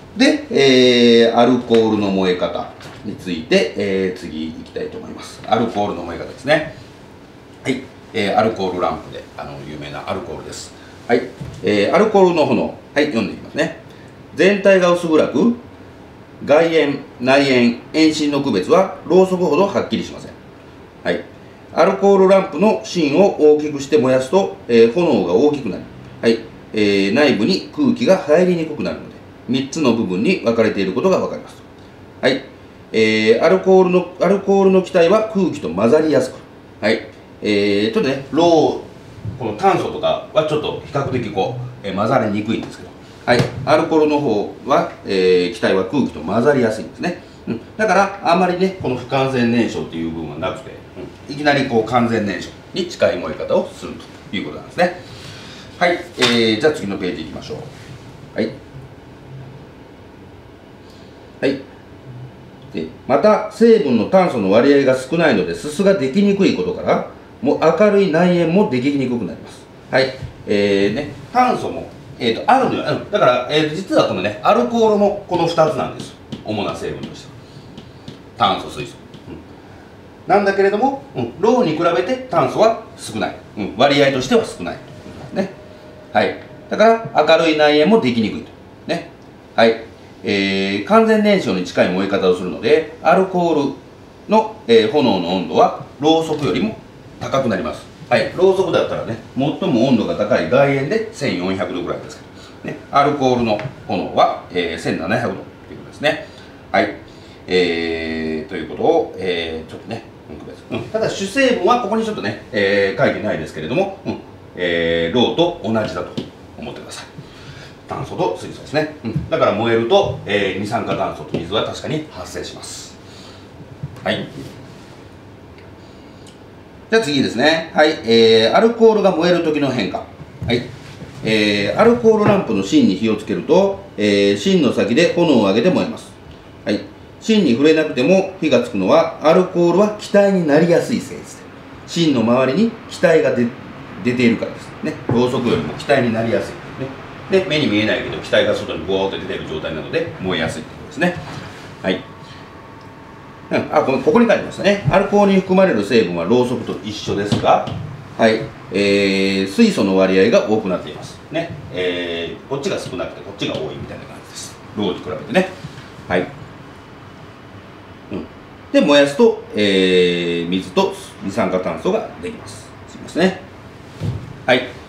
で、アルコールの燃え方について、次いきたいと思います。アルコールの燃え方ですね。はい、アルコールランプで有名なアルコールです。はい、アルコールの炎、はい、読んでいきますね。全体が薄暗く、外縁、内縁、遠心の区別はろうそくほどはっきりしません。はい、アルコールランプの芯を大きくして燃やすと、炎が大きくなり、はい、内部に空気が入りにくくなるので、3つの部分に分かれていることが分かります。はい、アルコールの気体は空気と混ざりやすく、はい、ちょっとね、この炭素とかはちょっと比較的混ざりにくいんですけど、はい、アルコールの方は、気体は空気と混ざりやすいんですね。だからあんまりね、この不完全燃焼っていう部分はなくて、いきなり完全燃焼に近い燃え方をするということなんですね。はい、じゃあ次のページいきましょう。はい。はい。でまた、成分の炭素の割合が少ないので、すすができにくいことから、もう明るい内縁もできにくくなります。はい。炭素も、あるのよ。だから、実はこのね、アルコールもこの2つなんです。主な成分としては。炭素、水素。なんだけれども、ろうに比べて炭素は少ない。割合としては少ない。ね。はい。だから、明るい内縁もできにくいと。ね。はい。完全燃焼に近い燃え方をするので、アルコールの、炎の温度はろうそくよりも高くなります。はい、ろうそくだったらね、最も温度が高い外縁で1400度ぐらいですけど、ね、アルコールの炎は、1700度ということですね。はい、ということを、ちょっとね、ただ主成分はここにちょっとね、書いてないですけれども、ろうと同じだと思ってください。炭素と水素ですね。だから燃えると、二酸化炭素と水は確かに発生します。はい。じゃあ次ですね。はい。アルコールが燃える時の変化。はい。アルコールランプの芯に火をつけると、芯の先で炎を上げて燃えます。はい。芯に触れなくても火がつくのは、アルコールは気体になりやすい性質で、芯の周りに気体が出ているからです。ね。ろうそくよりも気体になりやすい。ね。で、目に見えないけど気体が外にボーっと出ている状態なので燃えやすいということですね。はい。ここに書いてましたね。アルコールに含まれる成分はろうそくと一緒ですが、はい、水素の割合が多くなっています。ね。こっちが少なくてこっちが多いみたいな感じです。ろうに比べてね。はい。で、燃やすと、水と二酸化炭素ができます。すみませんね。はい。